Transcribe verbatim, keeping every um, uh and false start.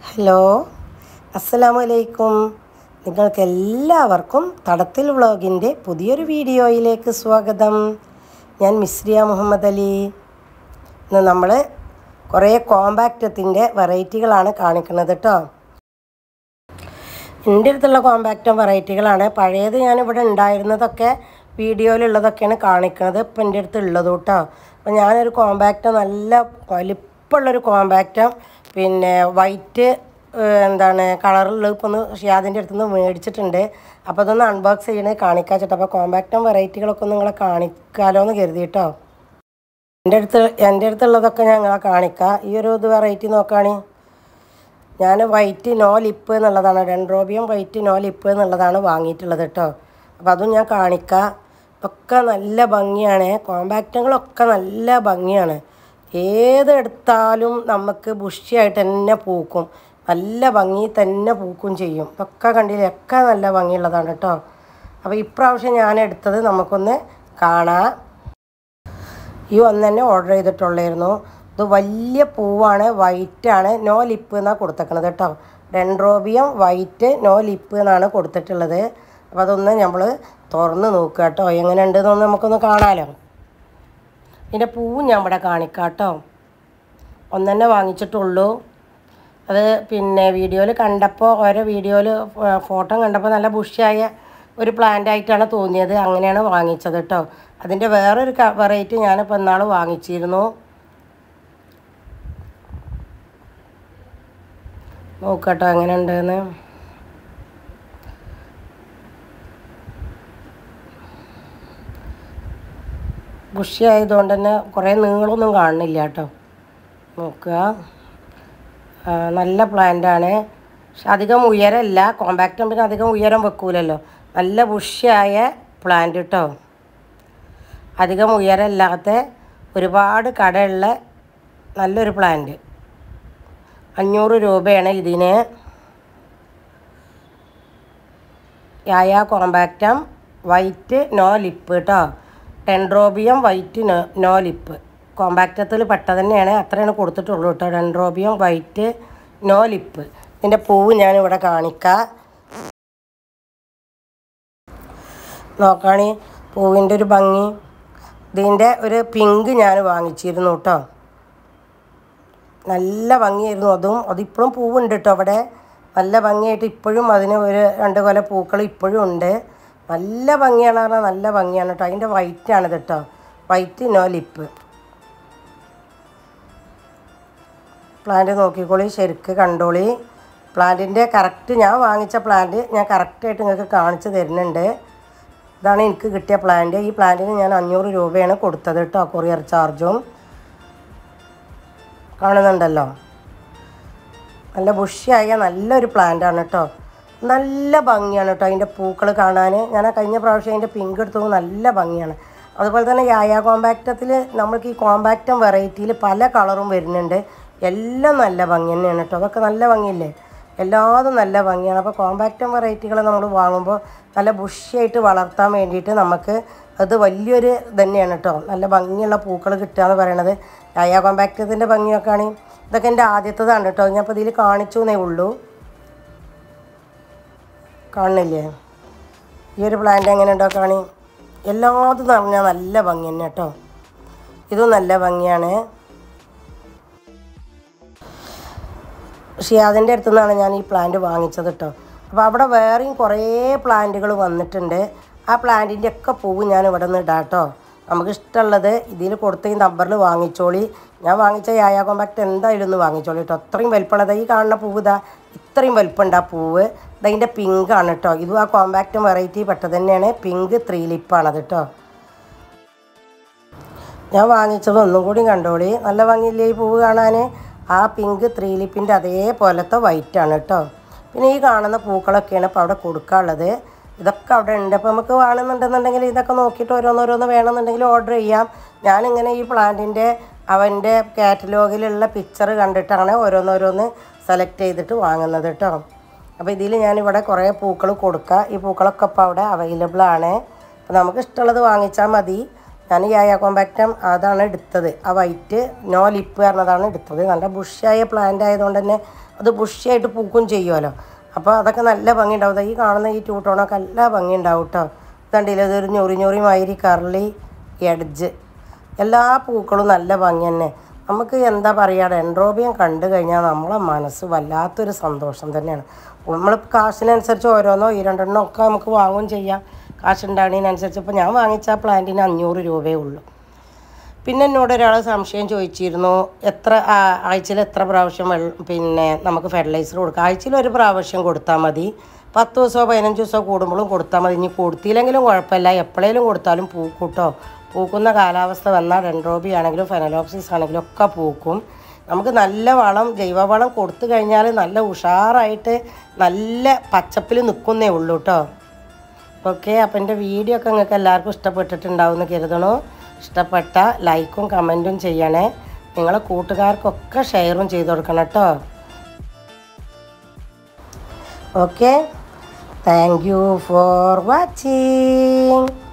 Hello, അസ്സലാമു അലൈക്കും. നിങ്ങൾക്കെല്ലാവർക്കും തടത്തിൽ വ്ളോഗിൻ്റെ പുതിയൊരു വീഡിയോയിലേക്ക് സ്വാഗതം. ഞാൻ മിസ്രിയ മുഹമ്മദ് അലി. ഇന്ന് നമ്മൾ കുറേ കോമ്പാക്റ്റത്തിൻ്റെ വെറൈറ്റികളാണ് കാണിക്കുന്നത് കേട്ടോ. എൻ്റെ അടുത്തുള്ള കോമ്പാക്റ്റം വെറൈറ്റികളാണ്. പഴയത് ഞാനിവിടെ ഉണ്ടായിരുന്നതൊക്കെ വീഡിയോയിലുള്ളതൊക്കെയാണ് കാണിക്കുന്നത്. ഇപ്പം എൻ്റെ അടുത്ത് ഉള്ളത് കേട്ടോ. അപ്പം ഞാനൊരു കോമ്പാക്റ്റം, നല്ല വലിപ്പമുള്ളൊരു കോമ്പാക്റ്റം, പിന്നെ വൈറ്റ് എന്താണ് കളറുള്ളത് ഇപ്പോൾ ഒന്ന് ഷിയാദിൻ്റെ അടുത്തുനിന്ന് മേടിച്ചിട്ടുണ്ട്. അപ്പോൾ അതൊന്ന് അൺബോക്സ് ചെയ്യണേ കാണിക്കാൻ വെച്ചിട്ട്. അപ്പോൾ കോമ്പാക്റ്റം വെറൈറ്റികളൊക്കെ ഒന്ന് നിങ്ങളെ കാണിക്കാമല്ലോ എന്ന് കരുതി കേട്ടോ. എൻ്റെ അടുത്ത് എൻ്റെ അടുത്തുള്ളതൊക്കെ ഞാൻ നിങ്ങളെ കാണിക്കാം. ഈ ഒരു ഇത് വെറൈറ്റി നോക്കുകയാണെങ്കിൽ ഞാൻ വൈറ്റ് നോ ലിപ്പ് എന്നുള്ളതാണ്, ഡെൻഡ്രോബിയം വൈറ്റ് നോ ലിപ്പ് എന്നുള്ളതാണ് വാങ്ങിയിട്ടുള്ളത് കേട്ടോ. അപ്പോൾ അതും ഞാൻ കാണിക്കാം. ഒക്കെ നല്ല ഭംഗിയാണ്, കോമ്പാക്റ്റുകളൊക്കെ നല്ല ഭംഗിയാണ്. ഏതെടുത്താലും നമുക്ക് ബുഷിയായിട്ട് തന്നെ പൂക്കും, നല്ല ഭംഗി തന്നെ പൂക്കും ചെയ്യും. ഇതൊക്കെ കണ്ടില്ലേ, ഒക്കെ നല്ല ഭംഗിയുള്ളതാണ് കേട്ടോ. അപ്പോൾ ഇപ്രാവശ്യം ഞാൻ എടുത്തത് നമുക്കൊന്ന് കാണാം. ഈ ഒന്ന് തന്നെ ഓർഡർ ചെയ്തിട്ടുള്ളായിരുന്നു. ഇത് വലിയ പൂവാണ്, വൈറ്റാണ്, നോ ലിപ്പ് എന്നാണ് കൊടുത്തേക്കണത് കേട്ടോ. ഡെൻഡ്രോബിയം വൈറ്റ് നോ ലിപ്പ് എന്നാണ് കൊടുത്തിട്ടുള്ളത്. അപ്പോൾ അതൊന്ന് നമ്മൾ തുറന്ന് നോക്കുക കേട്ടോ, എങ്ങനെ ഉണ്ടെന്നൊന്ന് നമുക്കൊന്ന് കാണാമല്ലോ. ഇതിൻ്റെ പൂവും ഞാൻ ഇവിടെ കാണിക്കാം കേട്ടോ. ഒന്ന് തന്നെ വാങ്ങിച്ചിട്ടുള്ളൂ. അത് പിന്നെ വീഡിയോയിൽ കണ്ടപ്പോൾ, ഓരോ വീഡിയോയിൽ ഫോട്ടോ കണ്ടപ്പോൾ നല്ല ബുഷിയായ ഒരു പ്ലാന്റ് ആയിട്ടാണ് തോന്നിയത്, അങ്ങനെയാണ് വാങ്ങിച്ചത് കേട്ടോ. അതിൻ്റെ വേറൊരു വെറൈറ്റി ഞാനിപ്പോൾ ഇന്നാൾ വാങ്ങിച്ചിരുന്നു. നോക്കട്ടോ എങ്ങനെ ഉണ്ടെന്ന്. ബുഷി ആയതുകൊണ്ട് തന്നെ കുറേ നീളമൊന്നും കാണുന്നില്ല കേട്ടോ. നോക്കുക, നല്ല പ്ലാന്റാണ്. പക്ഷെ അധികം ഉയരമല്ല, കോമ്പാക്റ്റും പിന്നെ അധികം ഉയരം വെക്കൂലല്ലോ. നല്ല ബുഷിയായ പ്ലാന്റ് കേട്ടോ. അധികം ഉയരമില്ലാത്ത ഒരുപാട് കടയുള്ള നല്ലൊരു പ്ലാന്റ്. അഞ്ഞൂറ് രൂപയാണ് ഇതിന്. യായ കോമ്പാക്റ്റം വൈറ്റ് നോ ലിപ്പ് കേട്ടോ. Dendrobium white no no lip കോമ്പാക്റ്റത്തിൽ പെട്ട തന്നെയാണ്, അത്രയാണ് കൊടുത്തിട്ടുള്ളൂ കേട്ടോ. Dendrobium white no lip. ഇതിൻ്റെ പൂവ് ഞാനിവിടെ കാണിക്കാം. നോക്കുകയാണെങ്കിൽ പൂവിൻ്റെ ഒരു ഭംഗി. ഇതിൻ്റെ ഒരു പിങ്ക് ഞാൻ വാങ്ങിച്ചിരുന്നു കേട്ടോ. നല്ല ഭംഗിയായിരുന്നു അതും. അതിപ്പോഴും പൂവുണ്ട് കേട്ടോ അവിടെ, നല്ല ഭംഗിയായിട്ട് ഇപ്പോഴും അതിന് ഒരു രണ്ട് കൊല പൂക്കൾ ഇപ്പോഴും ഉണ്ട്. നല്ല ഭംഗിയാണ് പറഞ്ഞാൽ നല്ല ഭംഗിയാണ് കേട്ടോ. അതിൻ്റെ വൈറ്റാണിത് കേട്ടോ, വൈറ്റ് നോ ലിപ്പ്. പ്ലാന്റ് നോക്കിക്കോളി, ശരിക്ക് കണ്ടോളി. പ്ലാന്റിൻ്റെ കറക്റ്റ് ഞാൻ വാങ്ങിച്ച പ്ലാന്റ് ഞാൻ കറക്റ്റായിട്ട് നിങ്ങൾക്ക് കാണിച്ചു തരുന്നുണ്ട്. ഇതാണ് എനിക്ക് കിട്ടിയ പ്ലാന്റ്. ഈ പ്ലാന്റിന് ഞാൻ അഞ്ഞൂറ് രൂപയാണ് കൊടുത്തത് കേട്ടോ, കൊറിയർ ചാർജും. കാണുന്നുണ്ടല്ലോ, നല്ല ബുഷിയായ നല്ലൊരു പ്ലാന്റാണ് കേട്ടോ. നല്ല ഭംഗിയാണ് കേട്ടോ അതിൻ്റെ പൂക്കൾ കാണാൻ. ഞാൻ ആ കഴിഞ്ഞ പ്രാവശ്യം അതിൻ്റെ പിങ്ക് എടുത്തത് നല്ല ഭംഗിയാണ്. അതുപോലെ തന്നെ യായ കോമ്പാക്റ്റത്തിൽ നമ്മൾക്ക് ഈ കോമ്പാക്റ്റം വെറൈറ്റിയിൽ പല കളറും വരുന്നുണ്ട്. എല്ലാം നല്ല ഭംഗി തന്നെയാണ് കേട്ടോ. അതൊക്കെ നല്ല ഭംഗിയില്ലേ, എല്ലാതും നല്ല ഭംഗിയാണ്. അപ്പോൾ കോമ്പാക്റ്റം വെറൈറ്റികൾ നമ്മൾ വാങ്ങുമ്പോൾ നല്ല ബുഷിയായിട്ട് വളർത്താൻ വേണ്ടിയിട്ട് നമുക്ക് അത് വലിയൊരു തന്നെയാണ് കേട്ടോ. നല്ല ഭംഗിയുള്ള പൂക്കൾ കിട്ടുക എന്ന് പറയണത്. യായ കോമ്പാക്റ്റത്തിൻ്റെ ഭംഗിയൊക്കെ ആണെങ്കിൽ ഇതൊക്കെ എൻ്റെ ആദ്യത്തേതാണ് കേട്ടോ. ഞാൻ അപ്പോൾ ഇതിൽ കാണിച്ചു എന്നേ ഉള്ളൂ. കാണുന്നില്ലേ ഈ ഒരു പ്ലാന്റ് എങ്ങനെ ഉണ്ടോ കാണി. എല്ലാതും പറഞ്ഞാൽ നല്ല ഭംഗി തന്നെ കേട്ടോ. ഇതും നല്ല ഭംഗിയാണ്. ഷിയാദിൻ്റെ അടുത്തു നിന്നാണ് ഞാൻ ഈ പ്ലാന്റ് വാങ്ങിച്ചത് കേട്ടോ. അപ്പോൾ അവിടെ വേറെയും കുറേ പ്ലാന്റുകൾ വന്നിട്ടുണ്ട്. ആ പ്ലാന്റിൻ്റെ ഒക്കെ പൂവ് ഞാൻ ഇവിടെ നിന്ന് ഇടാം കേട്ടോ. നമുക്ക് ഇഷ്ടമുള്ളത് ഇതിൽ കൊടുത്ത ഈ നമ്പറിൽ വാങ്ങിച്ചോളി. ഞാൻ വാങ്ങിച്ച യായ കോമ്പാക്റ്റ് എന്തായാലും ഒന്ന് വാങ്ങിച്ചോളി കേട്ടോ. അത്രയും വലിപ്പമുള്ളത് ഈ കാണുന്ന പൂവ് ഇതാ, ഇത്രയും വലിപ്പമുണ്ട് ആ പൂവ്. ഇതതിൻ്റെ പിങ്കാണ് കേട്ടോ. ഇതും ആ കോമ്പാക്റ്റും വെറൈറ്റി പെട്ടത് തന്നെയാണ്. പിങ്ക് ത്രീ ലിപ്പാണത് കേട്ടോ. ഞാൻ വാങ്ങിച്ചത് ഒന്നും കൂടി കണ്ടോളി. നല്ല ഭംഗിയില്ലേ ഈ പൂവ് കാണാൻ. ആ പിങ്ക് ത്രീ ലിപ്പിൻ്റെ അതേപോലത്തെ വൈറ്റാണ് കേട്ടോ. പിന്നെ ഈ കാണുന്ന പൂക്കളൊക്കെയാണ് ഇപ്പോൾ അവിടെ കൊടുക്കാനുള്ളത്. ഇതൊക്കെ അവിടെ ഉണ്ട്. അപ്പോൾ നമുക്ക് വേണമെന്നുണ്ടെന്നുണ്ടെങ്കിൽ ഇതൊക്കെ നോക്കിയിട്ട് ഓരോന്നോരോന്ന് വേണമെന്നുണ്ടെങ്കിൽ ഓർഡർ ചെയ്യാം. ഞാനിങ്ങനെ ഈ പ്ലാന്റിൻ്റെ അവൻ്റെ കാറ്റലോഗിലുള്ള പിക്ചർ കണ്ടിട്ടാണ് ഓരോന്നോരോന്ന് സെലക്ട് ചെയ്തിട്ട് വാങ്ങുന്നത് കേട്ടോ. അപ്പോൾ ഇതിൽ ഞാനിവിടെ കുറേ പൂക്കൾ കൊടുക്കുക. ഈ പൂക്കളൊക്കെ ഇപ്പോൾ അവിടെ അവൈലബിൾ ആണ്. അപ്പോൾ നമുക്ക് ഇഷ്ടമുള്ളത് വാങ്ങിച്ചാൽ മതി. ഞാൻ യായ കോമ്പാക്റ്റം അതാണ് എടുത്തത്, ആ വൈറ്റ് നോ ലിപ്പ് പറഞ്ഞതാണ് എടുത്തത്. നല്ല ബുഷിയായ പ്ലാന്റ് ആയതുകൊണ്ട് തന്നെ അത് ബുഷിയായിട്ട് പൂക്കും ചെയ്യുമല്ലോ. അപ്പോൾ അതൊക്കെ നല്ല ഭംഗി ഉണ്ടാവും. ഈ കാണുന്ന ഈ ടൂ ടോണൊക്കെ നല്ല ഭംഗി ഉണ്ടാവും കേട്ടോ. ഇതുണ്ടല്ലോ, ഇതൊരു ഞൊറി ഞൊറി മാതിരി കർലി എഡ്ജ്. എല്ലാ പൂക്കളും നല്ല ഭംഗി തന്നെ. നമുക്ക് എന്താ പറയുക, ഡെൻഡ്രോബിയം കണ്ടു കഴിഞ്ഞാൽ നമ്മളെ മനസ്സ് വല്ലാത്തൊരു സന്തോഷം തന്നെയാണ്. നമ്മൾ കാശിനനുസരിച്ച് ഓരോന്നോ ഈ രണ്ടെണ്ണോ ഒക്കെ നമുക്ക് വാങ്ങുകയും ചെയ്യാം, കാശുണ്ടാകുന്നതിനനുസരിച്ച്. ഇപ്പോൾ ഞാൻ വാങ്ങിച്ച പ്ലാന്റിന് അഞ്ഞൂറ് രൂപയേ ഉള്ളൂ. പിന്നെ എന്നോട് ഒരാൾ സംശയം ചോദിച്ചിരുന്നു, എത്ര ആഴ്ചയിൽ എത്ര പ്രാവശ്യം വെള്ളം പിന്നെ നമുക്ക് ഫെർട്ടിലൈസർ കൊടുക്കാം. ആഴ്ചയിൽ ഒരു പ്രാവശ്യം കൊടുത്താൽ മതി. പത്ത് ദിവസമോ പതിനഞ്ച് ദിവസമോ കൂടുമ്പോഴും കൊടുത്താൽ മതി. ഇനി കൊടുത്തില്ലെങ്കിലും കുഴപ്പമില്ല, എപ്പോഴേലും കൊടുത്താലും പൂക്കൂട്ടോ. പൂക്കുന്ന കാലാവസ്ഥ വന്നാൽ ഡെൻഡ്രോബി ആണെങ്കിലും ഫെനലോപ്സിസ് ആണെങ്കിലും ഒക്കെ പൂക്കും. നമുക്ക് നല്ല വളം, ജൈവവളം കൊടുത്തു കഴിഞ്ഞാൽ നല്ല ഉഷാറായിട്ട് നല്ല പച്ചപ്പിൽ നിൽക്കുന്നേ ഉള്ളൂ കേട്ടോ. ഓക്കെ, അപ്പോൾ എൻ്റെ വീഡിയോ ഒക്കെ നിങ്ങൾക്ക് എല്ലാവർക്കും ഇഷ്ടപ്പെട്ടിട്ടുണ്ടാവുമെന്ന് കരുതണോ. ഇഷ്ടപ്പെട്ട ലൈക്കും കമൻറ്റും ചെയ്യണേ. നിങ്ങളെ കൂട്ടുകാർക്കൊക്കെ ഷെയറും ചെയ്ത് കൊടുക്കണം കേട്ടോ. Okay, thank you for watching.